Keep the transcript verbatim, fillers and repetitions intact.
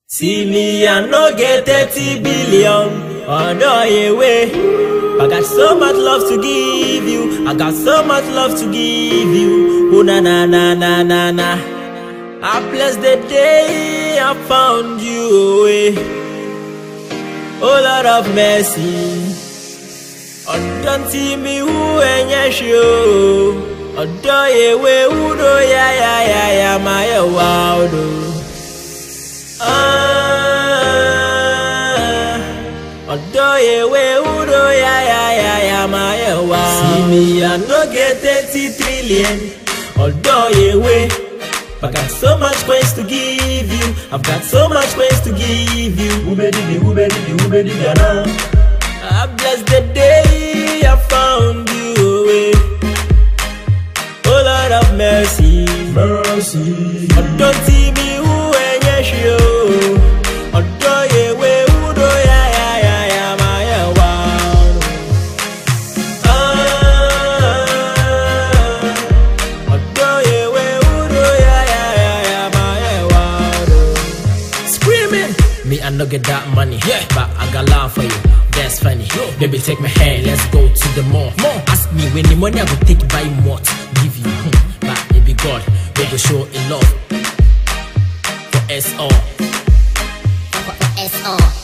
See me, I no get thirty billion. Oh no, yeah, way. I got so much love to give you. I got so much love to give you. Oh na na na na na na. I bless the day I found you. Eh. Oh Lord of mercy. Oh don't see me who ain't your show. Oh do ye way who do ya ya ya ya my wow do. Ah, although you way udo ya ya ya ya my wow. See me, I no get thirty trillion. Although you way, I got so much ways to give you. I've got so much ways to give you. Who be the who be the who be the Ghana? I bless the day I found you. Way. Oh Lord of mercy, mercy. Oh, don't see me who ain't your show. Me, I no get that money, yeah, but I got love for you. That's funny. Yo. Baby, take my hand, let's go to the mall. More. Ask me when the money I will take buy what give you, hmm. But it be God, we will show in love for us all. For us all.